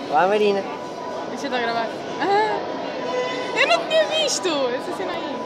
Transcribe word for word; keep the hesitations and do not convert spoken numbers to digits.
Olá, Marina. Deixa eu estar a gravar. Ah, eu não tinha visto essa cena aí.